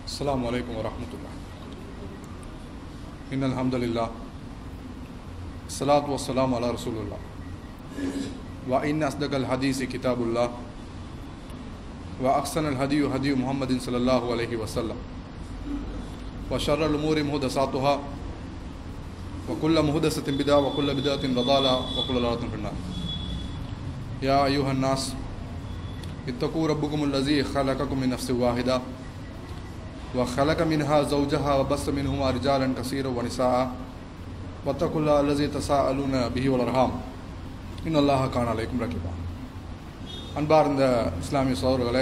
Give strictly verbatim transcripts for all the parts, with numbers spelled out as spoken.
السلام عليكم ورحمة الله. إن الحمد لله الصلاة والسلام على رسول الله وإن أصدق الحديث كتاب الله وأحسن الهدي هدي محمد صلى الله عليه وسلم وشر الأمور محدثاتها وكل محدثة بدعة وكل بدعة ضلالة وكل ضلالة في النار. يا أيها الناس اتقوا ربكم الذي خلقكم من نفس واحدة وخلق منها زوجها وبث منهما رجالا كثيرا ونساء واتقوا الله الذي تساءلون به والأرحام إن الله كان عليكم رقيبا. அன்பார்ந்த இஸ்லாமிய சகோதரர்களே,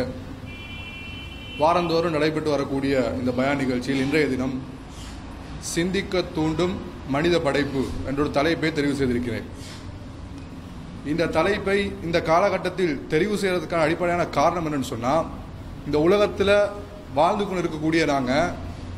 வாரந்தோறும் நடைபெற்று வரக்கூடிய இந்த பயான் நிகழ்ச்சியில் இன்றைய தினம் சிந்திக்க தூண்டும் மனித படைப்பு என்ற ஒரு தலைப்பை தெரிவு செய்திருக்கிறேன். இந்த தலைப்பை இந்த காலகட்டத்தில் தெரிவு செய்வதற்கான அடிப்படையான காரணம் என்னன்னு சொன்னால், இந்த உலகத்தில் வாழ்ந்து கொண்டு இருக்கக்கூடிய நாங்கள்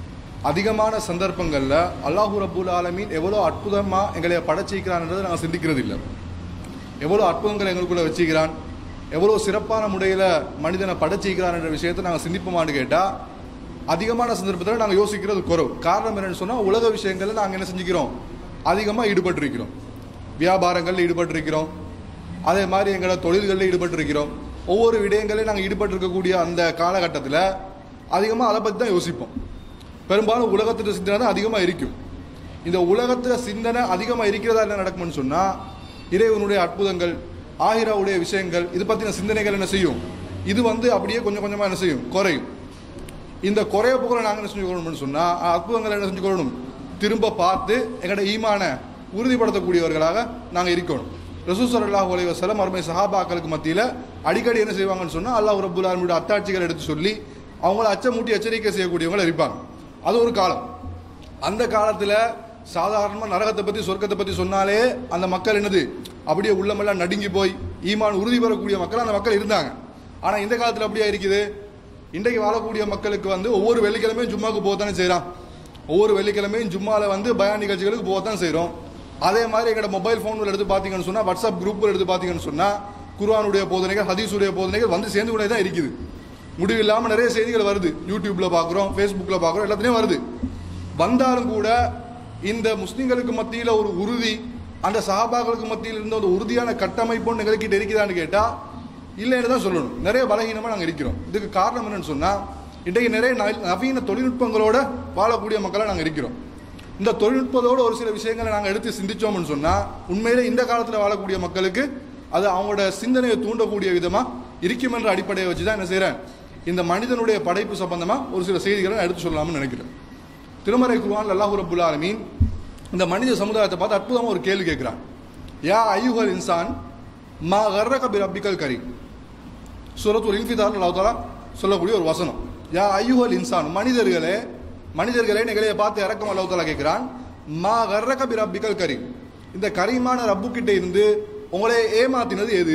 அதிகமான சந்தர்ப்பங்களில் அல்லாஹு ரப்புல் ஆலமீன் எவ்வளோ அற்புதமாக எங்களை படைச்சிக்கிறான்ன்றதை நாங்கள் சிந்திக்கிறது இல்லை. எவ்வளோ அற்புதங்களை எங்களுக்குள்ளே வச்சுக்கிறான், எவ்வளோ சிறப்பான முறையில் மனிதனை படைச்சிக்கிறான் என்ற விஷயத்தை நாங்கள் சிந்திப்போமான்னு கேட்டால் அதிகமான சந்தர்ப்பத்தில் நாங்கள் யோசிக்கிறது குறவு. காரணம் என்னென்னு சொன்னால், உலக விஷயங்களில் நாங்கள் என்ன செஞ்சுக்கிறோம், அதிகமாக ஈடுபட்டிருக்கிறோம். வியாபாரங்களில் ஈடுபட்டிருக்கிறோம், அதே மாதிரி எங்களோட தொழில்களில் ஈடுபட்டிருக்கிறோம். ஒவ்வொரு விடயங்களையும் நாங்கள் ஈடுபட்டிருக்கக்கூடிய அந்த காலகட்டத்தில் அதிகமாக அதை பற்றி தான் யோசிப்போம். பெரும்பாலும் உலகத்தில் சிந்தனை தான் அதிகமாக இருக்கும். இந்த உலகத்தில் சிந்தனை அதிகமாக இருக்கிறதா என்ன நடக்கும்னு சொன்னால், இறைவனுடைய அற்புதங்கள், ஆகிராவுடைய விஷயங்கள், இது பற்றின சிந்தனைகள் என்ன செய்யும், இது வந்து அப்படியே கொஞ்சம் கொஞ்சமாக என்ன செய்யும், குறையும். இந்த குறைய போகிற நாங்கள் என்ன செஞ்சுக்கணும்னு சொன்னால், அற்புதங்களை என்ன செஞ்சுக்கணும், திரும்ப பார்த்து எங்களோட ஈமான உறுதிப்படுத்தக்கூடியவர்களாக நாங்கள் இருக்கணும். ரசூல் ஸல்லல்லாஹு அலைஹி வஸல்லம் அருமை சஹாபாக்களுக்கு மத்தியில் அடிக்கடி என்ன செய்வாங்கன்னு சொன்னால், அல்லாஹ் ரப்புல் ஆலமீனுடைய அத்தாட்சிகள் எடுத்து சொல்லி அவங்கள அச்சமூட்டி எச்சரிக்கை செய்யக்கூடியவங்க இருப்பாங்க. அது ஒரு காலம். அந்த காலத்தில் சாதாரணமாக நரகத்தை பற்றி சொர்க்கத்தை பற்றி சொன்னாலே அந்த மக்கள் என்னது அப்படியே உள்ளமெல்லாம் நடுங்கி போய் ஈமான் உறுதி பெறக்கூடிய மக்கள் அந்த மக்கள் இருந்தாங்க. ஆனால் இந்த காலத்தில் அப்படியே இருக்குது. இன்றைக்கு வாழக்கூடிய மக்களுக்கு வந்து ஒவ்வொரு வெள்ளிக்கிழமையும் ஜும்மாவுக்கு போகத்தானே செய்கிறோம். ஒவ்வொரு வெள்ளிக்கிழமையும் ஜும்மாவில் வந்து பயான் நிகழ்ச்சிகளுக்கு போகத்தான் செய்கிறோம். அதே மாதிரி எங்களோட மொபைல் ஃபோன்கள் எடுத்து பார்த்தீங்கன்னு சொன்னால், வாட்ஸ்அப் குரூப்பில் எடுத்து பார்த்தீங்கன்னு சொன்னால், குர்ஆனுடைய போதனைகள், ஹதீஸுடைய போதனைகள் வந்து சேர்ந்து கொண்டே தான் இருக்குது. முடிவு இல்லாமல் நிறைய செய்திகள் வருது. யூடியூப்பில் பார்க்குறோம், ஃபேஸ்புக்கில் பார்க்குறோம், எல்லாத்துலேயும் வருது. வந்தாலும் கூட இந்த முஸ்லீம்களுக்கு மத்தியில் ஒரு உறுதி, அந்த சஹாபாக்களுக்கு மத்தியில் இருந்த ஒரு உறுதியான கட்டமைப்புன்னு எங்கள்கிட்ட இருக்குதான்னு கேட்டால் இல்லைன்னு தான் சொல்லணும். நிறைய பலகீனமாக நாங்கள் இருக்கிறோம். இதுக்கு காரணம் என்னன்னு சொன்னால், இன்றைக்கு நிறைய நவீன தொழில்நுட்பங்களோட வாழக்கூடிய மக்களாக நாங்கள் இருக்கிறோம். இந்த தொழில்நுட்பத்தோடு ஒரு சில விஷயங்களை நாங்கள் எடுத்து சிந்திச்சோம்னு சொன்னால், உண்மையிலே இந்த காலத்தில் வாழக்கூடிய மக்களுக்கு அது அவங்களோட சிந்தனையை தூண்டக்கூடிய விதமாக இருக்கும் என்ற அடிப்படையை வச்சு தான் என்ன செய்கிறேன், இந்த மனிதனுடைய படைப்பு சம்பந்தமாக ஒரு சில செய்திகளை நான் எடுத்து சொல்லலாம்னு நினைக்கிறேன். திருமறை குர்ஆன்ல அல்லாஹ் ரப்புல் ஆலமீன் இந்த மனித சமுதாயத்தை பார்த்து அற்புதமாக ஒரு கேள்வி கேட்குறான். யா அய்யுஹல் இன்சான் மா கர்ரக பி ரப்பிக்கல் கரீம். சூரத்துல் இன்ஃபிதார் அல்லாஹ் தஆலா சொல்லக்கூடிய ஒரு வசனம். யா அய்யுஹல் இன்சான், மனிதர்களே மனிதர்களே நிகழைய பார்த்து இறக்கம் அல்லாஹ் தஆலா கேட்குறான். மா கர்ரக பி ரப்பிக்கல் கரீம், இந்த கரீமான ரப்பு கிட்ட இருந்து உங்களை ஏமாத்தினது எது,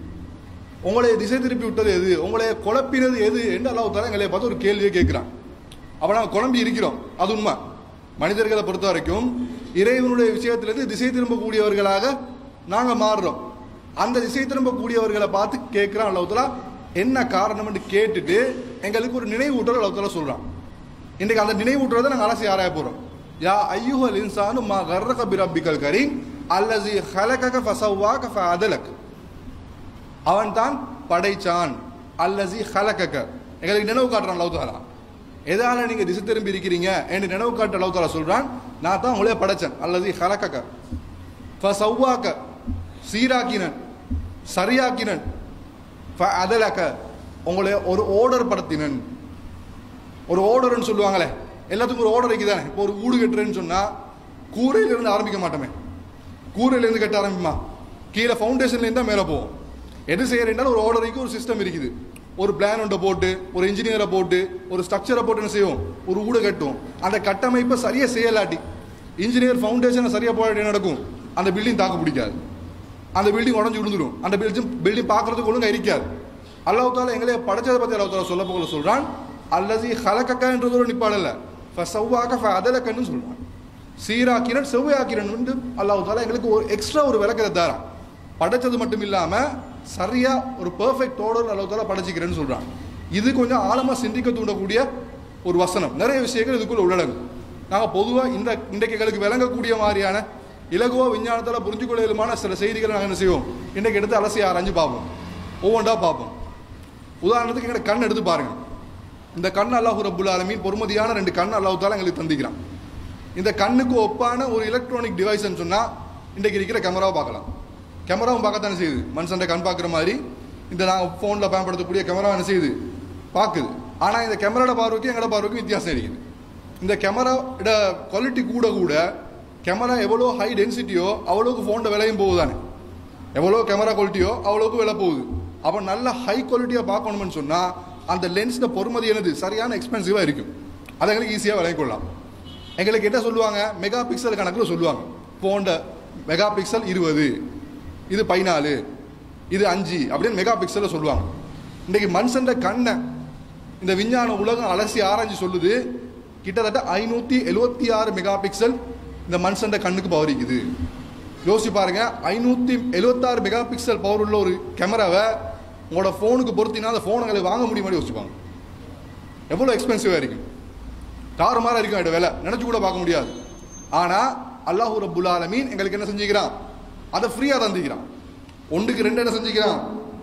உங்களை திசை திருப்பி விட்டது எது, உங்களை குழப்பினது எது என்று அல்லாஹ் தஆலா எங்களை பார்த்து ஒரு கேள்வியை கேட்குறான். அப்போ நாங்கள் குழம்பி இருக்கிறோம், அது உண்மை. மனிதர்களை பொறுத்த வரைக்கும் இறைவனுடைய விஷயத்திலிருந்து திசை திரும்பக்கூடியவர்களாக நாங்கள் மாறுறோம். அந்த திசை திரும்பக்கூடியவர்களை பார்த்து கேட்குறான் அல்லாஹ் தஆலா, என்ன காரணம் என்று கேட்டுட்டு எங்களுக்கு ஒரு நினைவூட்டல் அல்லாஹ் தஆலா சொல்கிறான். இன்றைக்கு அந்த நினைவூட்டுறதை நாங்கள் அலசி ஆராய போகிறோம். யா அய்யுஹல் இன்சானு மா கர்ரக பி ரப்பிக்கல் கரீம் அல்லஸீ ஹலகக ஃபஸவ்வாக ஃபஅதலக். அவன் தான் படைச்சான். அல்லஸீ ஹலகக, எங்களுக்கு நினைவு காட்டுறான் அல்லாஹ் தஆலா. எதால நீங்கள் திசை திரும்பி இருக்கிறீங்க என்று நினைவு காட்ட அல்லாஹ் தஆலா சொல்கிறான், நான் தான் உங்களே படைச்சேன். அல்லஸீ ஹலகக ஃபஸவ்வாக, சீராக்கினன், சரியாக்கினன், ஃபஅதலக, உங்களை ஒரு ஓர்டர் படுத்தினன். ஒரு ஓர்டர்னு சொல்லுவாங்களே, எல்லாத்துக்கும் ஒரு ஓர்டர் இருக்குதானே. இப்போ ஒரு வீடு கட்டுறேன்னு சொன்னால் கூரையிலிருந்து ஆரம்பிக்க மாட்டோமே, கூரையிலேருந்து கட்ட ஆரம்பிக்குமா, கீழே ஃபவுண்டேஷன்லேருந்து தான் மேலே போவோம். எது செய்யறேன்றாலும் ஒரு ஆர்டருக்கு ஒரு சிஸ்டம் இருக்குது. ஒரு பிளான் ஒன்றை போட்டு, ஒரு இன்ஜினியரை போட்டு, ஒரு ஸ்ட்ரக்சரை போட்டு என்ன செய்வோம், ஒரு வீடு கட்டுவோம். அந்த கட்டமைப்பை சரியாக செய்யலாட்டி, இன்ஜினியர் ஃபவுண்டேஷனை சரியாக போராட்டி என்ன நடக்கும், அந்த பில்டிங் தாக்கு பிடிக்காது, அந்த பில்டிங் உடஞ்சி விழுந்துடும், அந்த பில்டிங் பில்டிங் பார்க்கறதுக்கு ஒழுங்காக இருக்காது. அல்லாஹ் தஆலா எங்களை படைச்சதை பற்றி அல்லாஹ் தஆலா சொல்ல போகல சொல்கிறான். அல்லஸீ ஹலககன்றது ஒரு நிப்பாடல்ல, ஃபஸவ்வாக ஃபஅதலகன்னு சொல்கிறான். சீராக்கினன், செவ்வையாக்கினன் வந்து அல்லாஹ் தஆலா எங்களுக்கு ஒரு எக்ஸ்ட்ரா ஒரு விளக்கத்தை தரான். படைச்சது மட்டும் இல்லாமல் சரியாக ஒரு பெர்ஃபெக்ட் ஆர்டர் அல்லாஹ் தஆலா படைச்சிக்கிறேன்னு சொல்கிறான். இது கொஞ்சம் ஆழமாக சிந்திக்க தூண்டக்கூடிய ஒரு வசனம், நிறைய விஷயங்கள் இதுக்குள்ள உள்ளடங்கும். நாங்கள் பொதுவாக இந்த இன்றைக்கு எங்களுக்கு விளங்கக்கூடிய மாதிரியான இலகுவா விஞ்ஞானத்தால் புரிஞ்சு கொள்ளுமான சில செய்திகளை நாங்கள் என்ன செய்வோம், இன்றைக்கு எடுத்து அலசி ஆராய்ஞ்சு பார்ப்போம், ஒவ்வொன்றா பார்ப்போம். உதாரணத்துக்கு எங்களை கண் எடுத்து பாருங்க. இந்த கண் அல்லாஹ் ரப்புல் ஆலமீன் பொறுமதியான ரெண்டு கண் அல்லாஹ் தாலா எங்களுக்கு தந்திக்கிறான். இந்த கண்ணுக்கு ஒப்பான ஒரு எலக்ட்ரானிக் டிவைஸ்ன்னு சொன்னால் இன்றைக்கு இருக்கிற கேமராவை பார்க்கலாம். கேமராவும் பார்க்கத்தானே செய்யுது, மனுஷன் கண் பார்க்குற மாதிரி இந்த நாங்கள் ஃபோனில் பயன்படுத்தக்கூடிய கேமரா என்ன செய்யுது, பார்க்குது. ஆனால் இந்த கேமராவோட பார்வைக்கும் எங்களோட பார்வைக்கும் வித்தியாசம் இருக்குது. இந்த கேமராவோட குவாலிட்டி கூட கூட கேமரா எவ்வளோ ஹை டென்சிட்டியோ அவ்வளோக்கு ஃபோனில் விலையும் போகுதானே, எவ்வளோ கேமரா குவாலிட்டியோ அவ்வளோக்கு விலை போகுது. அப்போ நல்ல ஹை குவாலிட்டியாக பார்க்கணும்னு சொன்னால் அந்த லென்ஸில் பொறுமதி என்னது சரியான எக்ஸ்பென்சிவாக இருக்கும். அதை எங்களுக்கு ஈஸியாக விலை கொள்ளலாம். எங்களுக்கு என்ன சொல்லுவாங்க, மெகா பிக்சல் கணக்கில் சொல்லுவாங்க. ஃபோனில் மெகா பிக்சல் இருபது, இது பதினாலு, இது அஞ்சு அப்படின்னு மெகா பிக்சலில் சொல்லுவாங்க. இன்றைக்கு மனுஷன் கண்ணை இந்த விஞ்ஞான உலகம் அலசி ஆராய்ச்சி சொல்லுது, கிட்டத்தட்ட ஐநூற்றி எழுபத்தி ஆறு மெகா பிக்சல் இந்த மனுஷன் கண்ணுக்கு பவர் இருக்குது. யோசிச்சு பாருங்க, ஐநூற்றி எழுபத்தாறு மெகா பிக்சல் பவர் உள்ள ஒரு கேமராவை உங்களோட ஃபோனுக்கு பொறுத்தினா அந்த ஃபோனுங்களை வாங்க முடியுமாடி யோசிச்சுப்பாங்க. எவ்வளோ எக்ஸ்பென்சிவாக இருக்கும், தாறுமாறாக இருக்கும் அதோட விலை, நினச்சி கூட பார்க்க முடியாது. ஆனால் அல்லாஹ் ரப்புல் ஆலமீன் எங்களுக்கு என்ன செஞ்சுக்கிறான், அதை ஃப்ரீயாக தந்திக்கிறான். ஒன்றுக்கு ரெண்டு என்ன செஞ்சுக்கிறான்,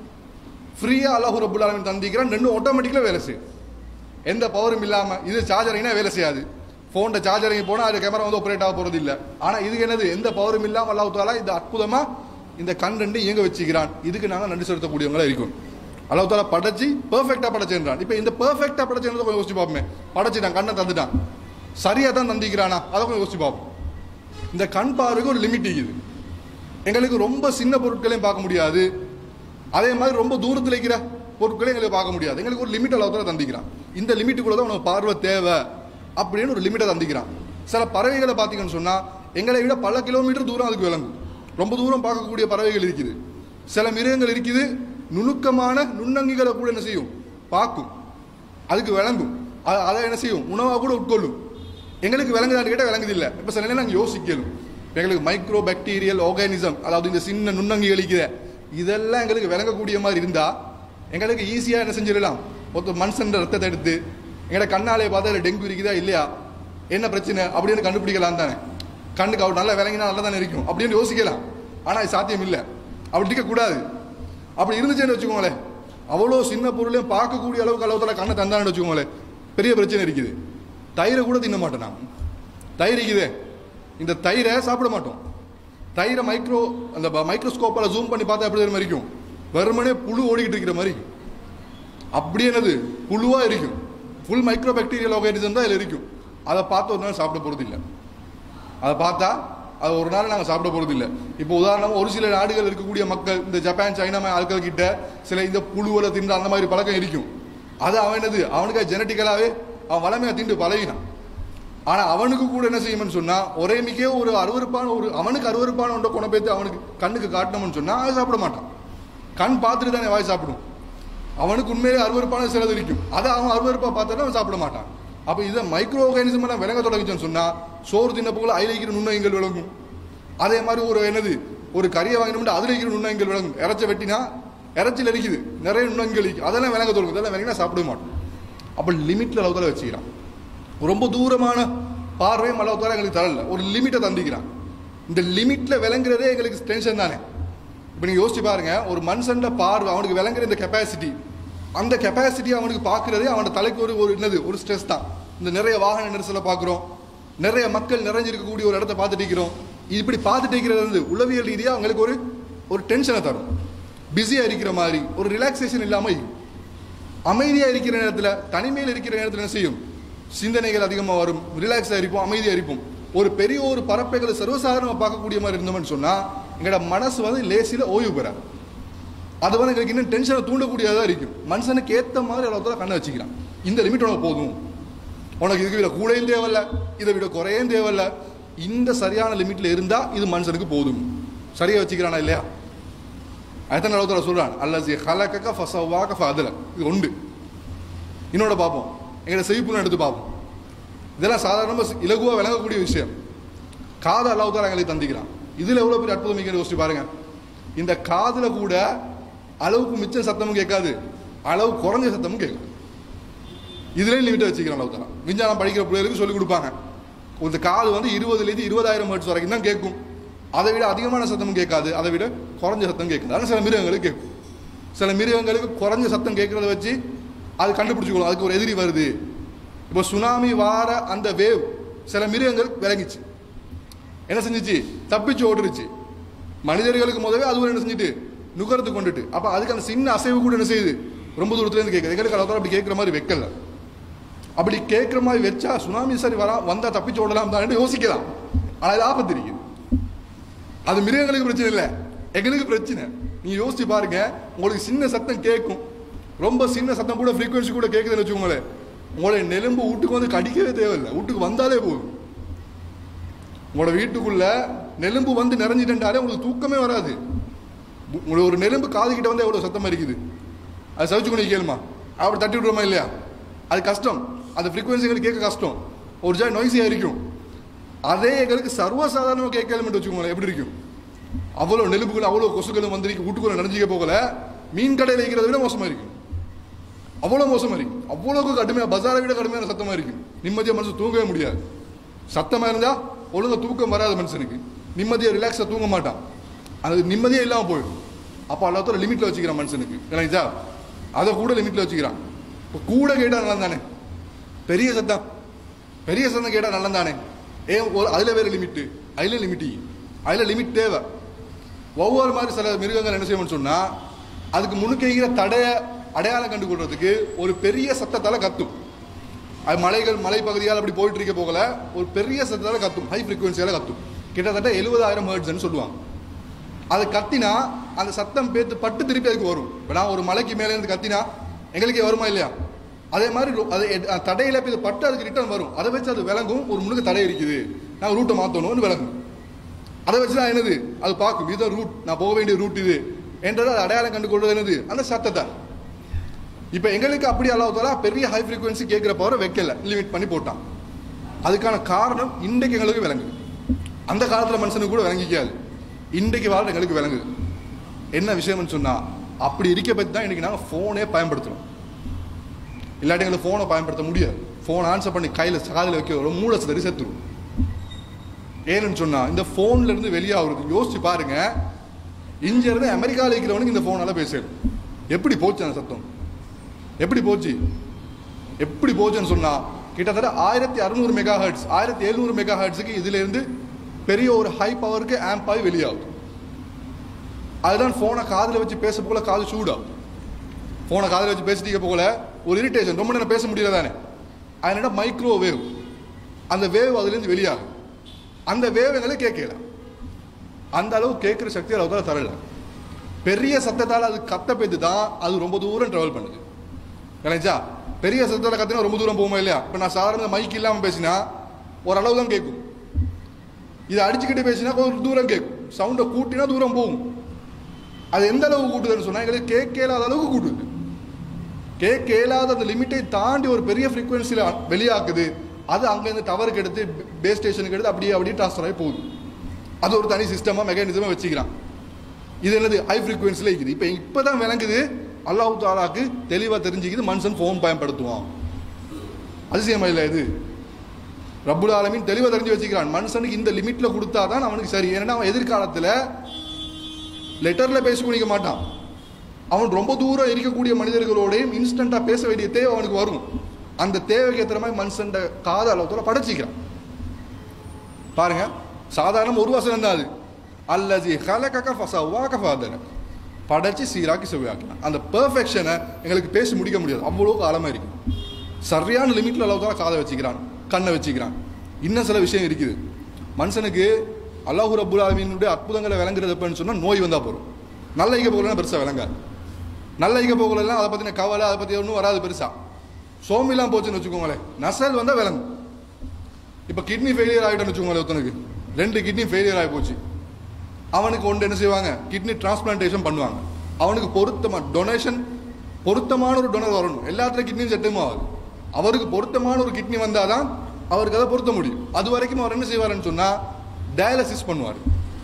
ஃப்ரீயாக அல்லாஹ் ரப்புல் ஆலமீன் தந்திக்கிறான். ரெண்டும் ஆட்டோமேட்டிக்கலாக வேலை செய்யும், எந்த பவரும் இல்லாமல். இது சார்ஜரிங்னா வேலை செய்யாது, ஃபோனில் சார்ஜரிங் போனால் அது கேமரா வந்து ஆப்ரேட் ஆக போகிறது இல்லை. ஆனால் இதுக்கு என்னது, எந்த பவரும் இல்லாமல் அல்லாஹ் தாலா இந்த அற்புதமாக இந்த கண் ரெண்டு இயங்க வச்சுக்கிறான். இதுக்கு நாங்கள் நன்றி செலுத்தக்கூடியவங்களா இருக்கும். அல்லாஹ் தாலா படைச்சி பெர்ஃபெக்டாக படைச்சேன்றான். இப்போ இந்த பெர்ஃபெக்டாக படைச்சேன்றதை கொஞ்சம் யோசிச்சு பார்ப்போமே. படைச்சிட்டான், கண்ணை தந்துட்டான், சரியாக தான் தந்திக்கிறானா, அதை கொஞ்சம் யோசிச்சு பார்ப்போம். இந்த கண் பார்வைக்கு ஒரு லிமிட் இருக்குது. எங்களுக்கு ரொம்ப சின்ன பொருட்களையும் பார்க்க முடியாது, அதே மாதிரி ரொம்ப தூரத்தில் இருக்கிற பொருட்களையும் எங்களுக்கு பார்க்க முடியாது. எங்களுக்கு ஒரு லிமிட் அளவுக்கு தந்திக்கிறான். இந்த லிமிட்டுக்குள்ள தான் உனக்கு பார்வை தேவை அப்படின்னு ஒரு லிமிட்டை தந்திக்கிறான். சில பறவைகளை பார்த்தீங்கன்னு சொன்னால் எங்களை விட பல கிலோமீட்டர் தூரம் அதுக்கு விளங்கும். ரொம்ப தூரம் பார்க்கக்கூடிய பறவைகள் இருக்குது. சில மிருகங்கள் இருக்குது, நுணுக்கமான நுண்ணங்கிகளை கூட என்ன செய்யும், பார்க்கும், அதுக்கு விளங்கும், அதை என்ன செய்யும், உணவாக கூட உட்கொள்ளும். எங்களுக்கு விளங்குதான்னு கேட்டால் விளங்குது இல்லை. இப்போ சில நேரம் நாங்கள் யோசிக்கலும், எங்களுக்கு மைக்ரோ பாக்டீரியல் ஆர்கானிசம், அதாவது இந்த சின்ன நுண்ணங்கிகள் இருக்குது, இதெல்லாம் எங்களுக்கு விளங்கக்கூடிய மாதிரி இருந்தால் எங்களுக்கு ஈஸியாக என்ன செஞ்சிடலாம், ஒருத்தர் மனுஷன் ரத்தத்தை எடுத்து எங்களோட கண்ணாலே பார்த்தா அதில் டெங்கு இருக்குதா இல்லையா, என்ன பிரச்சனை அப்படின்னு கண்டுபிடிக்கலாம் தானே. கண்ணுக்கு அவர் நல்லா விளங்கினா நல்லா தானே இருக்கும் அப்படின்னு யோசிக்கலாம். ஆனால் அது சாத்தியம் இல்லை, அப்படி இருக்கக்கூடாது. அப்படி இருந்துச்சுன்னு வச்சுக்கோங்களேன், அவ்வளோ சின்ன பொருளையும் பார்க்கக்கூடிய அளவுக்கு அளவுல கண்ணை தந்தான்னு வச்சுக்கோங்களேன், பெரிய பிரச்சனை இருக்குது. தயிரை கூட தின்ன மாட்டோம் நாம். தயிர் இருக்குதே, இந்த தயிரை சாப்பிட மாட்டோம். தயிரை மைக்ரோ அந்த மைக்ரோஸ்கோப்பால் ஜூம் பண்ணி பார்த்தா எப்படி மாதிரி இருக்கும், வெறுமனே புழு ஓடிக்கிட்டு இருக்கிற மாதிரி அப்படி என்னது புழுவாக இருக்கும். ஃபுல் மைக்ரோ பாக்டீரியல் ஆர்கானிசம் தான் இதில் இருக்கும். அதை பார்த்து ஒரு நாள் சாப்பிட போகிறது இல்லை. அதை பார்த்தா அது ஒரு நாள் நாங்கள் சாப்பிட போகிறது இல்லை. இப்போ உதாரணமாக ஒரு சில நாடுகள் இருக்கக்கூடிய மக்கள், இந்த ஜப்பான் சைனா ஆட்கள் கிட்ட சில இந்த புழுவலை தின்ற அந்த மாதிரி பழக்கம் இருக்கும். அது அவன் என்னது, அவனுக்கு ஜெனட்டிக்கலாகவே அவன் வளமையாக திண்டு பழகினான். ஆனால் அவனுக்கு கூட என்ன செய்யணும்னு சொன்னால், ஒரே மிக்க ஒரு அருவருப்பான ஒரு அவனுக்கு அருவருப்பான ஒன்றை கொண்டு போய்த்து அவனுக்கு கண்ணுக்கு காட்டணும்னு சொன்னால் அது சாப்பிட மாட்டான். கண் பார்த்துட்டு தானே வாய் சாப்பிடும். அவனுக்கு உண்மையிலே அருவருப்பான சிலது இருக்கும், அதை அவன் அருவருப்பாக பார்த்துட்டு அவன் சாப்பிட மாட்டான். அப்போ இதை மைக்ரோ ஆர்கானிசம் நான் விளங்க தொடங்கிச்சோன்னு சொன்னால், சோறு தின்ன போல அதில் இருக்கிற நுண்ணங்கள் விளங்கும். அதே மாதிரி ஒரு என்னது ஒரு கறியை வாங்கினோம்னா அதில் இருக்கிற நுண்ணங்கள் விளங்கும். இறைச்சி வெட்டினா இறைச்சியில் இருக்குது நிறைய நுண்ணங்கள் இருக்குது, அதெல்லாம் விளங்க தொடங்கும். அதெல்லாம் விளங்கினா சாப்பிட மாட்டோம். அப்போ லிமிட்டில் அளவுல வச்சுக்கிறான். ரொம்ப தூரமான பார்வையும் அளவுக்கு எங்களுக்கு தரல, ஒரு லிமிட்டை தந்திக்கிறான். இந்த லிமிட்ல விளங்குறதே எங்களுக்கு டென்ஷன் தானே. இப்போ நீங்கள் யோசிச்சு பாருங்க, ஒரு மனுஷன் பார்வை அவனுக்கு விளங்குற இந்த கெப்பாசிட்டி, அந்த கெப்பாசிட்டி அவனுக்கு பார்க்கறதே அவனோட தலைக்கு ஒரு ஒரு என்னது ஒரு ஸ்ட்ரெஸ் தான். இந்த நிறைய வாகன நெரிசலை பார்க்குறோம், நிறைய மக்கள் நிறைஞ்சிருக்கக்கூடிய ஒரு இடத்த பார்த்துட்டு இருக்கிறோம். இப்படி பார்த்துட்டு இருக்கிறது உளவியல் ரீதியாக அவங்களுக்கு ஒரு ஒரு டென்ஷனை தரும். பிஸியாக இருக்கிற மாதிரி ஒரு ரிலாக்ஸேஷன் இல்லாமல் அமைதியாக இருக்கிற நேரத்தில், தனிமையில் இருக்கிற நேரத்தில் என்ன செய்யும், சிந்தனைகள் அதிகமாக வரும், ரிலாக்ஸாக இருப்போம், அமைதியாக இருப்போம். ஒரு பெரிய ஒரு பறப்பைகளை சர்வசாதாரணமாக பார்க்கக்கூடிய மாதிரி இருந்தோம்னு சொன்னால் எங்களோட மனசு வந்து லேசியில் ஓய்வு பெறாது. அது வந்து எங்களுக்கு இன்னும் டென்ஷனை தூண்டக்கூடியதாக இருக்கும். மனுஷனுக்கு ஏற்ற மாதிரி அளவுக்கு கண்ணை வச்சுக்கிறான். இந்த லிமிட் உனக்கு போதும், உனக்கு இதுக்கு விட கூடையும் தேவையில்ல, இதை விட குறையும் தேவையில்ல, இந்த சரியான லிமிட்ல இருந்தால் இது மனுஷனுக்கு போதும். சரியாக வச்சுக்கிறானா இல்லையா? அதுதான் அளவுக்கு சொல்கிறான், அல்லது ஹலக்க ஃபசவாக ஃபஅதல. இது உண்டு. இன்னொட பார்ப்போம், எங்களோட செய்ப்புன்னு எடுத்து பார்ப்போம். இதெல்லாம் சாதாரணமாக இலகுவாக விளங்கக்கூடிய விஷயம். காது அல்லாஹ் தான் எங்களுக்கு தந்திக்கிறான். இதில் எவ்வளோ பெரிய அற்புதம் மிக்க யோசிச்சு பாருங்க. இந்த காதில் கூட அளவுக்கு மிச்ச சத்தமும் கேட்காது, அளவு குறைஞ்ச சத்தமும் கேட்கும். இதுலேயும் லிமிட்டை வச்சுக்கிறான் அல்லாஹ் தஆலா. விஞ்ஞானம் படிக்கிற பிள்ளைகளுக்கு சொல்லிக் கொடுப்பாங்க. இந்த காது வந்து இருபதுலேருந்து இருபதாயிரம் ஹெர்ட்ஸ் வரைக்கும் தான் கேட்கும். அதை விட அதிகமான சத்தமும் கேட்காது, அதை விட குறைஞ்ச சத்தம் கேட்குது. ஆனால் சில மிருகங்களுக்கு கேட்கும். சில மிருகங்களுக்கு குறைஞ்ச சத்தம் கேட்கறத வச்சு அது கண்டுபிடிச்சிக்கணும் அதுக்கு ஒரு எதிரி வருது. இப்போ சுனாமி வார அந்த வேவ் சில மிருகங்கள் விளங்கிச்சு, என்ன செஞ்சிச்சு, தப்பிச்சு ஓடுருச்சு. மனிதர்களுக்கு முதவே அது என்ன செஞ்சுட்டு நுகர்ந்து கொண்டுட்டு, அப்போ அதுக்கு அந்த சின்ன அசைவு கூட என்ன செய்யுது, ரொம்ப தூரத்துலேருந்து கேட்குது. எங்களுக்கு அளவுக்கு அப்படி கேட்குற மாதிரி வைக்கல. அப்படி கேட்குற மாதிரி வச்சா சுனாமி சரி வரா வந்தால் தப்பிச்சு ஓடலாம் தான் யோசிக்கலாம். ஆனால் அது ஆபத்து இருக்குது. அது மிருகங்களுக்கு பிரச்சனை இல்லை, எங்களுக்கு பிரச்சனை. நீங்கள் யோசிச்சு பாருங்க, உங்களுக்கு சின்ன சத்தம் கேட்கும், ரொம்ப சின்ன சத்தம் கூட ஃப்ரீக்வன்சி கூட கேட்குதுன்னு வச்சுக்கோங்களேன், உங்களுடைய நெலும்பு வீட்டுக்கு வந்து கடிக்கவே தேவையில்லை, வீட்டுக்கு வந்தாலே போதும். உங்களோட வீட்டுக்குள்ள நெலும்பு வந்து நிறைஞ்சிட்டாலே உங்களுக்கு தூக்கமே வராது. உங்களுக்கு ஒரு நெலும்பு காது கிட்ட வந்து எவ்வளோ சத்தமாக இருக்குது, அது சவிச்சு கொண்டு கேளுமா, அப்படி தட்டி விடுறோமா இல்லையா, அது கஷ்டம். அந்த ஃப்ரீக்வன்சிகள் கேட்க கஷ்டம், ஒரு ஜாய் நோய்ஸியாக இருக்கும். அதே எங்களுக்கு சர்வசாதாரணமாக கேட்கலமென்று வச்சுக்கோங்களேன், எப்படி இருக்கும், அவ்வளோ நெலும்புகள் அவ்வளோ கொசுகளும் வந்து வீட்டுக்குள்ள நிறைஞ்சிக்க போகல, மீன் கடையில் வைக்கிறத விட மோசமாக இருக்கும், அவ்வளோ மோசமாக இருக்கும். அவ்வளோக்கு கடுமையாக, பஜாரை விட கடுமையான சத்தமாக இருக்கும். நிம்மதியாக மனுஷன் தூங்கவே முடியாது. சத்தமாக இருந்தால் ஒழுங்காக தூக்கம் வராது மனுஷனுக்கு, நிம்மதியாக ரிலாக்ஸாக தூங்க மாட்டான், அது நிம்மதியே இல்லாமல் போயிடும். அப்போ எல்லாத்தோட லிமிட்டில் வச்சுக்கிறான் மனுஷனுக்கு, இல்லைங்களா, அதை கூட லிமிட்டில் வச்சுக்கிறான். இப்போ கூட கேட்டால் நல்லா தானே, பெரிய சத்தம் பெரிய சத்தம் கேட்டால் நல்லா தானே, ஏன் ஒரு அதில் வேறு லிமிட்டு, அதில் லிமிட்டி, அதில் லிமிட் தேவை. ஒவ்வொரு மாதிரி சில மிருகங்கள் என்ன செய்யணும்னு சொன்னால், அதுக்கு முன்னுக்கைகிற தடைய அடையாளம் கண்டு கொள்றதுக்கு ஒரு பெரிய சத்தத்தால் கத்தும். அது மலைகள் மலைப்பகுதியால் அப்படி போயிட்டு இருக்க போகல, ஒரு பெரிய சத்தத்தால் கத்தும், ஹை ஃப்ரீக்வன்சியால் கத்தும். கிட்டத்தட்ட எழுபதாயிரம் ஹெர்ட்ஸ்ன்னு சொல்லுவாங்க. அது கத்தினா அந்த சத்தம் பேத்து பட்டு திருப்பி அதுக்கு வரும். இப்போ நான் ஒரு மலைக்கு மேலே இருந்து கத்தினா எங்களுக்கே வருமா இல்லையா, அதே மாதிரி அது தடையில போய் பட்டு அதுக்கு ரிட்டர்ன் வரும். அதை வச்சு அது விளங்கும், ஒரு முன்னுக்கு தடை இருக்குது, நான் ரூட்டை மாற்றணும்னு விளங்கும். அதை வச்சு தான் என்னது அது பார்க்கும், இதுதான் ரூட், நான் போக வேண்டிய ரூட் இது என்றது அது அடையாளம் கண்டு கொள்வது என்னது, அந்த சத்தத்தை. இப்போ எங்களுக்கு அப்படி அல்லாஹ் தஆலா பெரிய ஹை ஃப்ரீக்வன்சி கேட்குற பவரை வைக்கல, லிமிட் பண்ணி போட்டான். அதுக்கான காரணம் இன்றைக்கு எங்களுக்கு விளங்குது, அந்த காலத்தில் மனுஷனுக்கு கூட விளங்கிக்காது, இன்றைக்கு வாழ்ற எங்களுக்கு விளங்குது. என்ன விஷயம்னு சொன்னால், அப்படி இருக்க பற்றி தான் இன்றைக்கி நாங்கள் ஃபோனே பயன்படுத்துகிறோம். இல்லாட்டி எங்களுக்கு ஃபோனை பயன்படுத்த முடியாது. ஃபோன் ஆன்சர் பண்ணி கையில் காதில் வைக்க ஒரு மூளை சரி செத்துரும். ஏன்னு சொன்னால், இந்த ஃபோன்லேருந்து வெளியாகிறது யோசிச்சு பாருங்க, இங்கிருந்து அமெரிக்காவில் இருக்கிறவனுக்கு இந்த ஃபோனால் பேசுறது எப்படி போச்சு, அந்த சத்தம் எப்படி போச்சு, எப்படி போச்சுன்னு சொன்னால் கிட்டத்தட்ட ஆயிரத்தி அறுநூறு மெகா ஹெர்ட்ஸ் ஆயிரத்தி எழுநூறு மெகா ஹெர்ட்ஸுக்கு இதுலேருந்து பெரிய ஒரு ஹை பவருக்கு ஆம்ப் ஆகி வெளியாகுது. அதுதான் ஃபோனை காதில் வச்சு பேச போல காது சூடாகும். ஃபோனை காதில் வச்சு பேசிட்டு போகல ஒரு இரிட்டேஷன், ரொம்ப நேரம் பேச முடியல தானே, அதனால மைக்ரோ வேவ், அந்த வேவ் அதுலேருந்து வெளியாகும். அந்த வேவ் எங்களுக்கு கேட்கல, அந்த அளவு கேட்குற சக்தி அளவு தரல. பெரிய சத்தத்தால் அது கத்த பேத்து தான் அது ரொம்ப தூரம் ட்ராவல் பண்ணுது, இல்லைங்களா. பெரிய சத்தத்தால் கத்தினா ரொம்ப தூரம் போகுமா இல்லையா. இப்போ நான் சாதாரண மைக் இல்லாமல் பேசினா ஓரளவு தான் கேட்கும், இதை அடிச்சுக்கிட்டு பேசினா கொஞ்சம் தூரம் கேட்கும், சவுண்டை கூட்டினா தூரம் போகும். அது எந்த அளவுக்கு கூட்டுதுன்னு சொன்னால் எங்களுக்கு கேட்கலாத அளவுக்கு கூட்டுது. கேட்கலாத அந்த லிமிட்டை தாண்டி ஒரு பெரிய ஃப்ரீக்வன்சியில் வெளியாக்குது. அது அங்கேருந்து டவருக்கு எடுத்து பேஸ் ஸ்டேஷனுக்கு எடுத்து அப்படியே அப்படியே ட்ரான்ஸ்ஃபர் ஆகி போகுது. அது ஒரு தனி சிஸ்டமாக மெக்கானிசமாக வச்சுக்கிறான். இது என்னது ஹை ஃப்ரீக்வன்சியில் இருக்குது. இப்போ இப்போ தான் விளங்குது, அல்லாஹ் தஆலாக்கு தெளிவாக தெரிஞ்சுக்கிது மனுஷன் ஃபோன் பயன்படுத்துவான். அதிசயமா இல்லை இது, ரப்புல் ஆலமீன் தெளிவாக தெரிஞ்சு வச்சுக்கிறான். மனுஷனுக்கு இந்த லிமிட்டில் கொடுத்தா தான் அவனுக்கு சரி. ஏன்னா அவன் எதிர்காலத்தில் லெட்டரில் பேச முடிக்க மாட்டான். அவன் ரொம்ப தூரம் இருக்கக்கூடிய மனிதர்களோடையும் இன்ஸ்டண்ட்டாக பேச வேண்டிய தேவை அவனுக்கு வரும். அந்த தேவைக்கு ஏற்ற மாதிரி மனுஷன் காத அளவுல படைச்சிக்கிறான். பாருங்க, சாதாரண ஒரு வசனம் தான் அது, அல்லஜி ஹலகக ஃபஸவ்வாக ஃபஅதலக, படைச்சி சீராக்கி செவ்வாக்கினான். அந்த பெர்ஃபெக்ஷனை எங்களுக்கு பேசி முடிக்க முடியாது, அவ்வளோ காலமாக இருக்குது. சரியான லிமிட்டில் அளவு தான் காதை வச்சுக்கிறான், கண்ணை வச்சுக்கிறான். இன்னும் சில விஷயம் இருக்குது. மனுஷனுக்கு அல்லாஹ் ரப்புல் ஆலமீனுடைய அற்புதங்களை விளங்குறது எப்பன்னு சொன்னால் நோய் வந்தால் போகிறோம். நல்ல ஈக போகலாம் பெருசாக விளங்காது. நல்ல ஈக போகலாம் அதை பற்றின கவலை அதை பற்றி ஒன்றும் வராது பெருசாக. சோமிலாம் போச்சுன்னு வச்சுக்கோங்களேன், நசல் வந்தால் விளங்கும். இப்போ கிட்னி ஃபெயிலியர் ஆகிட்டோன்னு வச்சுக்கோங்களேன், ஒருத்தனுக்கு ரெண்டு கிட்னி ஃபெயிலியர் ஆகி போச்சு, அவனுக்கு ஒன்று என்ன செய்வாங்க, கிட்னி டிரான்ஸ்பிளான்டேஷன் பண்ணுவாங்க. அவனுக்கு பொருத்தமாக டொனேஷன் பொருத்தமான ஒரு டொனர் வரணும். எல்லாத்துலையும் கிட்னியும் செட்டுமா ஆகுது. அவருக்கு பொருத்தமான ஒரு கிட்னி வந்தால் தான் அவருக்கு அதை பொருத்த முடியும். அது வரைக்கும் அவர் என்ன செய்வாருன்னு சொன்னால் டயாலிசிஸ் பண்ணுவார்.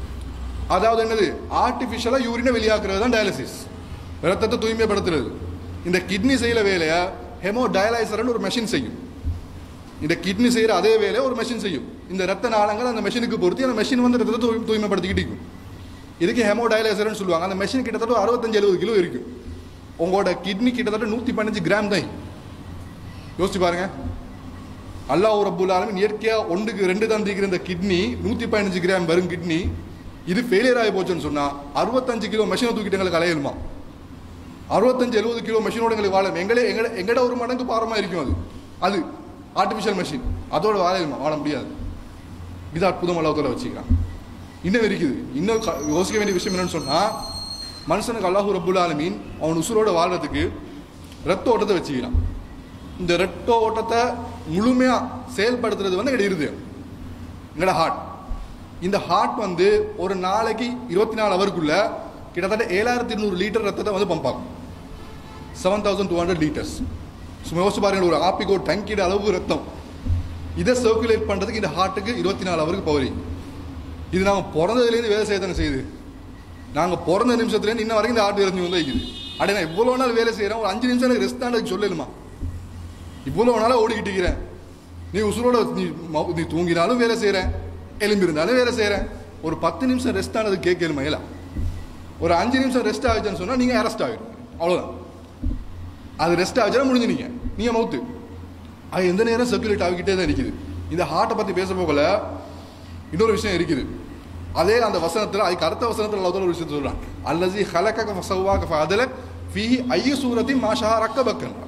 அதாவது என்னது, ஆர்டிஃபிஷியலாக யூரினை வெளியாக்குறது தான் டயாலிசிஸ், ரத்தத்தை தூய்மைப்படுத்துறது. இந்த கிட்னி செய்கிற வேலையை ஹெமோ டயலைசர்னு ஒரு மெஷின் செய்யும். இந்த கிட்னி செய்கிற அதே வேலையை ஒரு மெஷின் செய்யும். இந்த ரத்த நாளங்கள் அந்த மெஷினுக்கு பொறுத்து அந்த மெஷின் வந்து ரத்தத்தை தூய் தூய்மைப்படுத்திக்கிட்டு இருக்கும். இதுக்கு ஹெமோ டயலைசர்னு சொல்லுவாங்க. அந்த மெஷின் கிட்டத்தட்ட அறுபத்தஞ்சு எழுபது கிலோ இருக்கும். உங்களோட கிட்னி கிட்டத்தட்ட நூற்றி பதினஞ்சு கிராம் தான். யோசிச்சு பாருங்க. அல்லாஹ் ரப்புல் ஆலமீன் இயற்கையாக ஒன்றுக்கு ரெண்டு தான் தீக்கிற இந்த கிட்னி நூற்றி பதினஞ்சு கிராம் வரும் கிட்னி இது ஃபெயிலியர் ஆகி போச்சுன்னு சொன்னால் அறுபத்தஞ்சு கிலோ மெஷினை தூக்கிட்டு எங்களுக்கு அலையலுமா? அறுபத்தஞ்சு எழுபது கிலோ மெஷினோட எங்களுக்கு வாழ எங்களே எங்களை எங்கட ஒரு மடங்கு பாரமாக இருக்கும். அது அது ஆர்டிஃபிஷியல் மெஷின் அதோட வாழையுமா வாழ முடியாது. இது அற்புதம் அல்லாஹ்வுத்தாலா வச்சுக்கிறான். இன்னும் இருக்குது. இன்னும் யோசிக்க வேண்டிய விஷயம் என்னன்னு சொன்னால் மனுஷனுக்கு அல்லாஹ் ரப்புல் ஆலமீன் அவன் உசுரோட வாழ்றதுக்கு ரத்த ஓட்டத்தை வச்சுக்கிறான். இந்த ரத்த ஓட்டத்தை முழுமையாக செயல்படுத்துறது வந்து எங்கட இருதயம், எங்கட ஹார்ட். இந்த ஹார்ட் வந்து ஒரு நாளைக்கு இருபத்தி நாலு ஹவருக்குள்ள கிட்டத்தட்ட ஏழாயிரத்தி இருநூறு லிட்டர் ரத்தத்தை வந்து பம்ப் ஆகும். Seven thousand two hundred litres. சும்மா யோசிச்சு பாருங்க, ஒரு ஆப்பிக்கோ டங்கிட அளவு ரத்தம் இதை சர்க்குலேட் பண்ணுறதுக்கு இந்த ஹார்ட்டுக்கு இருபத்தி நாலு ஹவருக்கு பவரி. இது நாங்கள் பிறந்ததுலேருந்து வேலை செய்ய தானே செய்யுது. நாங்கள் பிறந்த நிமிஷத்துலேருந்து இன்ன வரைக்கும் இந்த ஹார்ட் இறங்கி வந்து வைக்குது. அப்படி நான் இவ்வளோ நாள் வேலை செய்கிறேன், ஒரு அஞ்சு நிமிஷம் எனக்கு ரெஸ்ட் தான் சொல்லலுமா? இவ்வளோ நாளாக ஓடிக்கிட்டு இருக்கிறேன். நீ உசுரோட நீ நீ தூங்கினாலும் வேலை செய்கிறேன், எலும்பிருந்தாலும் வேலை செய்கிறேன். ஒரு பத்து நிமிஷம் ரெஸ்ட் ஆனது கேட்கணுமா? இல்லை, ஒரு அஞ்சு நிமிஷம் ரெஸ்ட் ஆகிடுச்சுன்னு சொன்னால் நீங்கள் அரெஸ்ட் ஆகிடும். அவ்வளோதான். அது ரெஸ்ட் ஆகிடுச்சா முடிஞ்சு நீங்கள் நீங்கள் மவுத்து. அது எந்த நேரம் சர்க்குலேட் ஆகிக்கிட்டே தான் இருக்குது. இந்த ஹார்ட்டை பற்றி பேச போகல இன்னொரு விஷயம் இருக்குது. அதே அந்த வசனத்தில் அதுக்கு அடுத்த வசனத்தில் அல்லாஹ் ஒரு விஷயத்தை சொல்கிறான். அல்லஸீ ஹலகக ஃபஸவ்வாக ஃபஅதலக் ஃபீஹி ஐயு சூரத்தின் மா ஷா ரக்கபக்கன்றான்.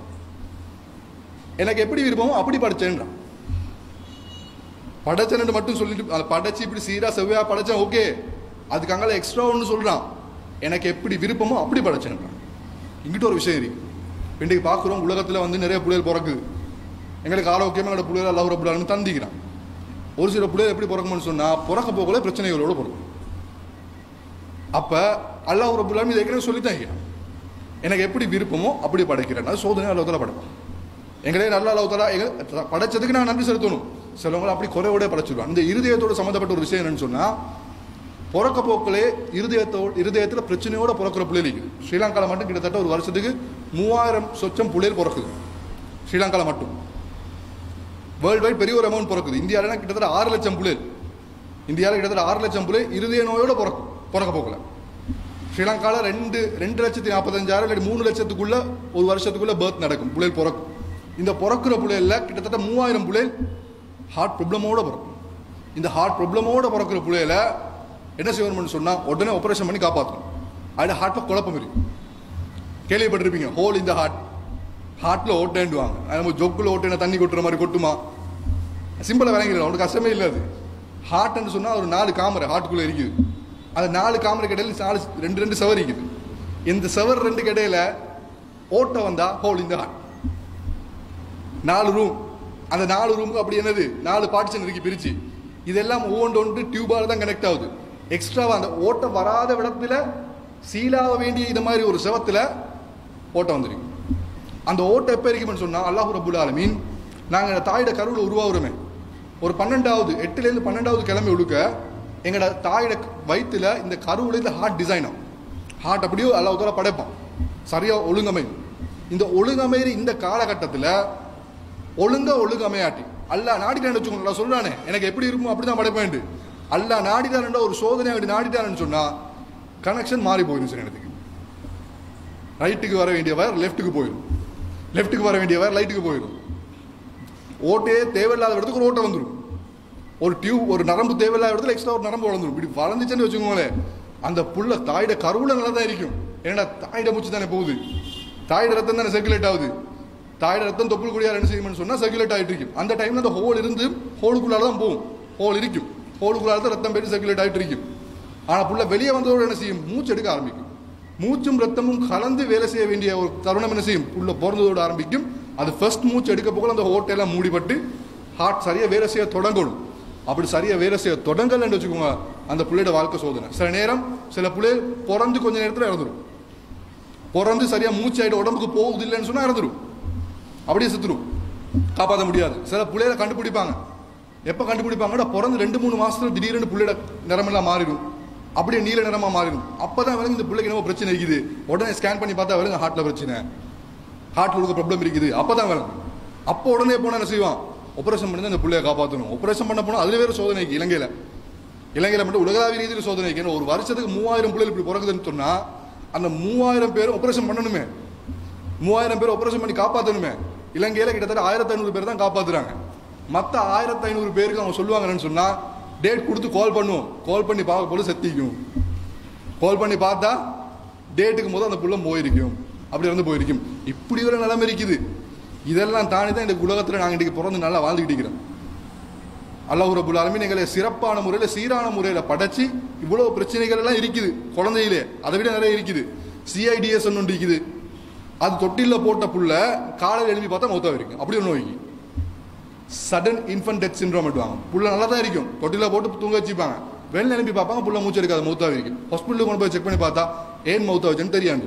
எனக்கு எப்படி விருப்பமோ அப்படி படைச்சேன்றான். படைச்சேன்னு மட்டும் சொல்லிட்டு அதை படைச்சி இப்படி சீராக செவ்வையாக படைச்சேன், ஓகே. அதுக்கு அங்கே எக்ஸ்ட்ரா ஒன்று சொல்கிறான், எனக்கு எப்படி விருப்பமோ அப்படி படைச்சேன்றான். இங்கிட்ட ஒரு விஷயம் இருக்கு. இன்றைக்கு பார்க்குறோம், உலகத்தில் வந்து நிறைய புள்ளைகள் பிறக்குது. எங்களுக்கு ஆரோக்கியமாக எங்களோட புள்ளைகள் அல்லாஹ் ரப்புல் ஆலமீன் தந்திக்கிறான். ஒரு சில பிள்ளைகள் எப்படி பிறக்கும்னு சொன்னால் பிறக்க போகல பிரச்சனைகளோடு பிறக்கும். அப்போ அல்லாஹ் ரப்புல் ஆலமீன் இதை ஏற்கனவே சொல்லித்தான், எனக்கு எப்படி விருப்பமோ அப்படி படைக்கிறேன். அது சோதனை அல்லாஹ் தஆலா படைப்பான். எங்களே நல்ல அல்லாஹ் தஆலா எங்க படைச்சதுக்கு நான் நன்றி செலுத்தணும். சிலவங்களை அப்படி குறையோட படைச்சிடுவான். இந்த இருதயத்தோடு சம்மந்தப்பட்ட ஒரு விஷயம் என்னன்னு சொன்னால், பிறக்க போக்களே இருதயத்தோடு இருதயத்தில் பிரச்சனையோட பிறக்கிற பிள்ளைகளுக்கு ஸ்ரீலங்காவில் மட்டும் கிட்டத்தட்ட ஒரு வருஷத்துக்கு மூவாயிரம் சொச்சம் பிள்ளைகள் பிறக்குது. ஸ்ரீலங்காவில் மட்டும். வேர்ல்டு வைட் பெரிய ஒரு அமௌண்ட் பிறக்குது. இந்தியாவில் கிட்டத்தட்ட ஆறு லட்சம் பிள்ளைகள் இந்தியாவில் கிட்டத்தட்ட ஆறு லட்சம் பிள்ளை இருதய நோயோட பிறக்கும் பிறக்க போக்கல. ஸ்ரீலங்காவில் ரெண்டு ரெண்டு லட்சத்தி நாற்பத்தஞ்சாயிரம் இல்லாட்டி மூணு லட்சத்துக்குள்ள ஒரு வருஷத்துக்குள்ள பர்த் நடக்கும், பிள்ளைகள் பிறக்கும். இந்த பிறக்கிற பிள்ளைகளில் கிட்டத்தட்ட மூவாயிரம் பிள்ளைகள் ஹார்ட் ப்ராப்ளமோட பிறக்கும். இந்த ஹார்ட் ப்ராப்ளமோட பிறக்கிற பிள்ளையில என்ன செய்யணும்னு சொன்னால் உடனே ஆப்ரேஷன் பண்ணி காப்பாற்றணும். அதில் ஹார்ட்டில் குழப்பம் இருக்கு. கேள்விப்பட்டிருப்பீங்க, ஹோல் இந்த ஹார்ட் ஹார்ட்டில் ஓட்டேண்டுவாங்க. நம்ம ஜொக்கில் ஓட்டேன தண்ணி கொட்டுற மாதிரி கொட்டுமா? சிம்பிளாக விளங்கிடலாம், அவனுக்கு கஷ்டமே இல்லை. அது ஹார்ட்னு சொன்னால் ஒரு நாலு காமரை ஹார்ட்டுக்குள்ளே இருக்குது. அந்த நாலு காமரை கடையில் நாலு ரெண்டு ரெண்டு சவர் இருக்குது. இந்த சவர் ரெண்டு கடையில் ஓட்டை வந்தால் ஹோல் இந்த ஹார்ட். நாலு ரூம், அந்த நாலு ரூமுக்கு அப்படி என்னது நாலு பார்ட்டிஷன் இருக்கு பிரிச்சு. இதெல்லாம் ஒவ்வொன்று ஒன்று டியூபால் தான் கனெக்ட் ஆகுது. எக்ஸ்ட்ராவாக அந்த ஓட்டை வராத இடத்துல சீலாக வேண்டிய இது மாதிரி ஒரு செவத்தில் ஓட்டை வந்துருக்கு. அந்த ஓட்டை எப்போ இருக்குன்னு சொன்னால் அல்லாஹ் ரப்புல் ஆலமீன் நாங்கள் தாயோட கருவில் உருவாகிறோமே ஒரு பன்னெண்டாவது எட்டுலேருந்து பன்னெண்டாவது கிழமை ஒழுக்க எங்களோட தாயோட வயிற்றுல இந்த கருவில் இந்த ஹார்ட் டிசைனாக ஹார்ட் அப்படியோ அல்லாஹ் தஆலா படைப்பான். சரியாக ஒழுங்கமை. இந்த ஒழுங்கமை இந்த காலகட்டத்தில் ஒழுங்கா ஒழுங்கமையாட்டி அல்லா நாடிட்டான்னு வச்சுக்கோங்க. நான் சொல்றானே எனக்கு எப்படி இருக்குமோ அப்படி தான் படைப்பேன். அல்லா நாடிட்டான்டா ஒரு சோதனை அப்படி நாடிட்டான்னு சொன்னா கனெக்ஷன் மாறி போயிடும். சில இடத்துக்கு ரைட்டுக்கு வர வேண்டிய வயர் லெஃப்ட்டுக்கு போயிடும், லெஃப்ட்டுக்கு வர வேண்டிய வயர் ரைட்டுக்கு போயிடும். ஓட்டையே தேவையில்லாத இடத்துக்கு ஒரு ஓட்டை வந்துடும். ஒரு டியூப் ஒரு நரம்பு தேவையில்லாத இடத்துல எக்ஸ்ட்ரா ஒரு நரம்பு வளர்ந்துடும். இப்படி வளர்ந்துச்சுன்னு வச்சுக்கோங்களேன், அந்த புள்ள தாயோட கருவுல நல்லா தான் இருக்கும். ஏன்னா தாயோட மூச்சு தானே போகுது, தாயோட ரத்தம் தானே சர்க்குலேட் ஆகுது. தாயோட ரத்தம் தொப்புள் குடியார் என்ன செய்யும்னு சொன்னால் சர்க்குலேட் ஆகிட்டு இருக்கும். அந்த டைமில் அந்த ஹோல் இருந்து ஹோலுக்குள்ளால தான் போகும். ஹோல் இருக்கும், ஹோலுக்குள்ளால தான் ரத்தம் போயிட்டு சர்க்குலேட் ஆகிட்டு இருக்கும். ஆனால் புள்ள வெளியே வந்ததோடு என்ன செய்யும், மூச்சு எடுக்க ஆரம்பிக்கும். மூச்சும் ரத்தமும் கலந்து வேலை செய்ய வேண்டிய ஒரு தருணம் என்ன செய்யும், புள்ள பிறந்ததோடு ஆரம்பிக்கும். அது ஃபர்ஸ்ட் மூச்சு எடுக்க போக அந்த ஹோட்டெல்லாம் மூடிப்பட்டு ஹார்ட் சரியாக வேலை செய்ய தொடங்கணும். அப்படி சரியாக வேலை செய்ய தொடங்கலன்னு வச்சுக்கோங்க, அந்த பிள்ளையோட வாழ்க்கை சோதனை. சில நேரம் சில பிள்ளை பிறந்து கொஞ்ச நேரத்தில் இறந்துடும். பிறந்து சரியாக மூச்சு ஆகிட்டு உடம்புக்கு போகுது இல்லைன்னு சொன்னால் இறந்துடும், அப்படியே செத்துரும், காப்பாற்ற முடியாது. சில பிள்ளைகளை கண்டுபிடிப்பாங்க. எப்போ கண்டுபிடிப்பாங்கன்னா பிறந்து ரெண்டு மூணு மாசத்துல திடீர்னு பிள்ளையோட நிறமெல்லாம் மாறிடும், அப்படியே நீல நிறமாக மாறிடும். அப்போ தான் விலங்கு இந்த பிள்ளைக்கு என்ன பிரச்சனை இருக்குது. உடனே ஸ்கேன் பண்ணி பார்த்தா விலங்கு ஹார்ட்டில் பிரச்சனை. ஹார்ட்ல உள்ள ப்ராப்ளம் இருக்குது அப்பதான் விளங்கும். அப்போ உடனே போனா என்ன செய்வான், ஆபரேஷன் பண்ணி அந்த பிள்ளையை காப்பாற்றணும். ஆபரேஷன் பண்ண போனா அதுல வேற சோதனைக்கு இலங்கையில இலங்கையில மட்டும் உலகளாவிய ரீதியில் சோதனைக்கு ஒரு வருஷத்துக்கு மூவாயிரம் பிள்ளைகள் இப்படி பிறகுதுன்னு சொன்னா அந்த மூவாயிரம் பேரும் ஆபரேஷன் பண்ணணுமே, மூவாயிரம் பேர் ஆபரேஷன் பண்ணி காப்பாற்றணுமே. இலங்கையில கிட்டத்தட்ட ஆயிரத்தி ஐநூறு பேர் தான் காப்பாத்துறாங்க. மற்ற ஆயிரத்தி ஐநூறு பேருக்கு அவங்க சொல்லுவாங்கன்னு சொன்னா டேட் கொடுத்து கால் பண்ணுவோம், கால் பண்ணி பார்க்க போல செத்திக்கும், கால் பண்ணி பார்த்தா டேட்டுக்கு போது அந்த புள்ள போயிருக்கும், அப்படி வந்து போயிருக்கும். இப்படி ஒரு நிலைமை இருக்குது. இதெல்லாம் தாண்டி தான் இந்த உலகத்தில் நாங்கள் இன்றைக்கு பிறந்து நல்லா வாழ்ந்துக்கிட்டு இருக்கிறோம். அல்லாஹ் ரப்பல் ஆலமீன் எங்களை சிறப்பான முறையில் சீரான முறையில் படைச்சி இவ்வளவு பிரச்சனைகள் எல்லாம் இருக்குது குழந்தையிலே, அதை விட நிறைய இருக்குது. சிஐடிஎஸ் ஒன்று இருக்குது, அது தொட்டில போட்ட புள்ள காலையில் எழுப்பி பார்த்தா மௌத்தா இருக்கும். அப்படி ஒன்று நோய்க்கு சடன் இன்ஃபன்ட் டெத் சிண்ட்ரோம் எடுவாங்க. புள்ள நல்லா தான் இருக்கும், தொட்டில போட்டு தூங்க வச்சுப்பாங்க, வெளில எழுப்பி பார்ப்பாங்க புள்ள மூச்சு எடுக்காது, மௌத்தா இருக்கும். ஹாஸ்பிட்டலுக்கு கொண்டு போய் செக் பண்ணி பார்த்தா ஏன் மௌத்தா வச்சுன்னு தெரியாது.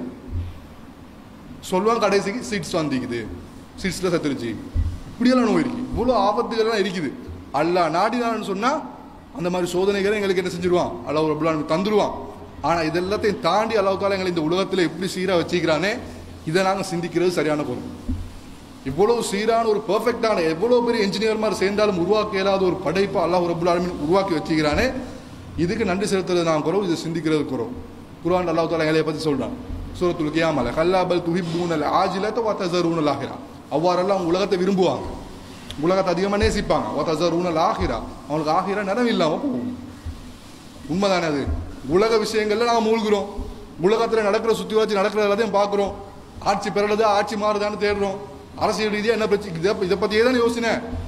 சொல்லுவாங்க கடைசிக்கு சீட்ஸ் வந்திக்குது, சீட்ஸ்ல சத்துருச்சு. இப்படியெல்லாம் நோய் இருக்கு, இவ்வளோ ஆபத்துகள்லாம் இருக்குது. அல்லாஹ் நாடினான்னு சொன்னா அந்த மாதிரி சோதனைகளை எங்களுக்கு என்ன செஞ்சிருவான், அல்லாஹ் ரப்பல் ஆலமீன் தந்துருவான். ஆனா இதெல்லாத்தையும் தாண்டி அல்லாஹ் தஆலா எங்களை இந்த உலகத்துல எப்படி சீரா வச்சுக்கிறானே இதை நாங்கள் சிந்திக்கிறது சரியான பொருள். இவ்வளவு சீரான ஒரு பெர்ஃபெக்டான எவ்வளவு பெரிய என்ஜினியர் மாதிரி சேர்ந்தாலும் உருவாக்க இயலாத ஒரு படைப்பை அல்லாஹ் ரப்பல் ஆலமீன் உருவாக்கி வச்சுக்கிறானே, இதுக்கு நன்றி செலுத்துறது நான் குறவு, இது சிந்திக்கிறது குறவு. குர்ஆன் அல்லாஹ் தஆலா எங்களை பத்தி சொல்றான் சூரத்துல் கியாமல, கல்லா பல் துஹிப்பூனல் ஆஜிலத வ தஸரூனல் ஆஹிரா. அவ்வாறெல்லாம் உலகத்தை விரும்புவாங்க, உலகத்தை அதிகமாக நேசிப்பாங்க. வ தஸரூனல் ஆஹிரா, அவங்களுக்கு ஆஹிரா நினைவு இல்லாமல் போகும். உண்மைதானே அது? உலக விஷயங்கள்ல நாங்கள் மூழ்கிறோம், உலகத்தில் நடக்கிற சுற்றி வச்சு நடக்கிற எல்லாத்தையும் பார்க்குறோம், ஆட்சி பெறலதா ஆட்சி மாறுதான்னு தேடுறோம், அரசியல் ரீதியாக என்ன பிரச்சனை இதை பற்றியே தான் யோசனை.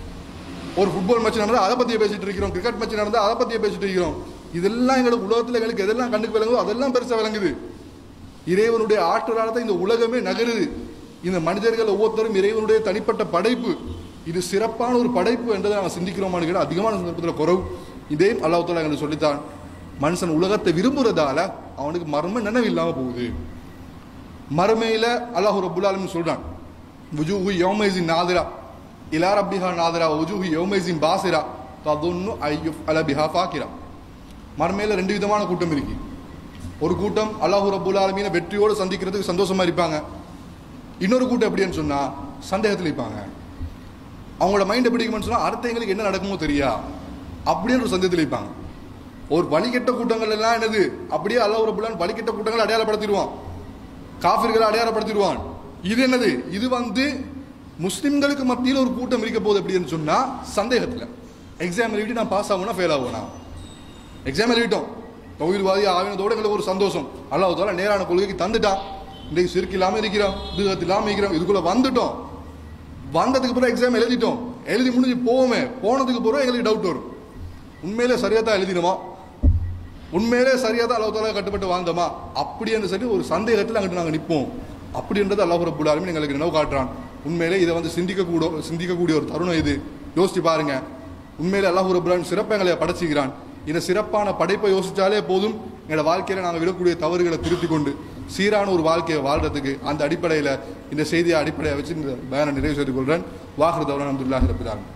ஒரு ஃபுட்பால் மேட்ச் நடந்தால் அதை பற்றியே பேசிட்டு இருக்கிறோம், கிரிக்கெட் மேட்ச் நடந்தால் அதை பற்றியே பேசிட்டு இருக்கிறோம். இதெல்லாம் எங்களுக்கு உலகத்தில் எங்களுக்கு எதெல்லாம் கண்ணுக்கு விளங்குதோ அதெல்லாம் பெருசாக விளங்குது. இறைவனுடைய ஆற்றலால் தான் இந்த உலகமே நகருது. இந்த மனிதர்கள் ஒவ்வொருத்தரும் இறைவனுடைய தனிப்பட்ட படைப்பு, இது சிறப்பான ஒரு படைப்பு என்றதை நாங்கள் சிந்திக்கிறோமான்னு கேட்டால் அதிகமான சந்தர்ப்பத்தில் குறவு. இதே அல்லாஹ் தஆலா எங்களுக்கு சொல்லித்தான், மனுஷன் உலகத்தை விரும்புறதால அவனுக்கு மர்ம நினைவு இல்லாமல் போகுது. மறுமையில் அல்லாஹ் ரப்பல் ஆலமீன் சொல்றான், வுஜூஹு யௌமைஸின் நாதிரா இலா ரப்பிஹா நாதிரா வுஜூஹு யௌமைஸின் பாசிரா ததுன்னு அய்யுஃஅல பிஹா ஃபாகிரா. மறுமையில் ரெண்டு விதமான கூட்டம் இருக்கு. ஒரு கூட்டம் அல்லாஹ் ரப்பல் ஆலமீனை வெற்றியோடு சந்திக்கிறதுக்கு சந்தோஷமா இருப்பாங்க. இன்னொரு கூட்டம் எப்படின்னு சொன்னா சந்தேகத்தில் இருப்பாங்க. அவங்களோட மைண்ட் எப்படி இருக்குன்னு சொன்னா அடுத்த எங்களுக்கு என்ன நடக்குமோ தெரியா அப்படின்னு ஒரு சந்தேகத்தில் இருப்பாங்க. ஒரு வழிகெட்ட கூட்டங்கள் எல்லாம் என்னது அப்படியே அல்லாஹ் ரப்பல் ஆலமீன் வழிகெட்ட கூட்டங்களை அடையாளப்படுத்திடுவான், காஃபிர்களை அடையாளப்படுத்திடுவான். இது என்னது, இது வந்து முஸ்லிம்களுக்கு மத்தியில் ஒரு கூட்டம் இருக்க போகுது அப்படின்னு சொன்னா சந்தேகத்தில். எக்ஸாம் எழுதிட்டு நான் பாஸ் ஆகுனா ஃபெயில் ஆகுனா, எக்ஸாம் எழுதிட்டோம் தௌஹீத்வாதி ஆவினதோட எங்களுக்கு ஒரு சந்தோஷம், அல்லாஹ் தஆலா நேரான கொள்கைக்கு தந்துட்டான், இன்றைக்கு சிறுக்கு இல்லாமல் இருக்கிறோம், பிதஅத் இல்லாமல் இருக்கிறோம், இதுக்குள்ள வந்துட்டோம். வந்ததுக்கு பிறகு எக்ஸாம் எழுதிட்டோம், எழுதி முடிஞ்சு போவோமே, போனதுக்கு பிறகு எங்களுக்கு டவுட் வரும், உண்மையிலே சரியா தான் எழுதினோமா, உண்மையிலே சரியா தான் அல்லாஹ் தஆலா கட்டுப்பட்டு வாழ்ந்தோமா அப்படின்னு சொல்லி ஒரு சந்தேகத்தில் அங்கிட்டு நாங்கள் நிற்போம். அப்படின்றது அல்லாஹ் ரப்பல் ஆலமீன் எங்களுக்கு நினைவு காட்டுறான். உண்மையிலே இதை வந்து சிந்திக்கக்கூட சிந்திக்கக்கூடிய ஒரு தருணம் இது. யோசிச்சு பாருங்க, உண்மையிலே அல்லாஹ் ரப்பல் ஆலமீன் சிறப்பாக எங்களை படைச்சுக்கிறான். இந்த சிறப்பான படைப்பை யோசிச்சாலே போதும், எங்களோட வாழ்க்கையில நாங்கள் விடக்கூடிய தவறுகளை திருத்திக் கொண்டு சீரான ஒரு வாழ்க்கையை வாழ்றதுக்கு அந்த அடிப்படையில் இந்த செய்தியை அடிப்படையை வச்சு இந்த பயானை நிறைவு செய்து கொள்கிறேன். வாஹிரு தஅவானா அல்ஹம்துலில்லாஹி ரப்பில் ஆலமீன்.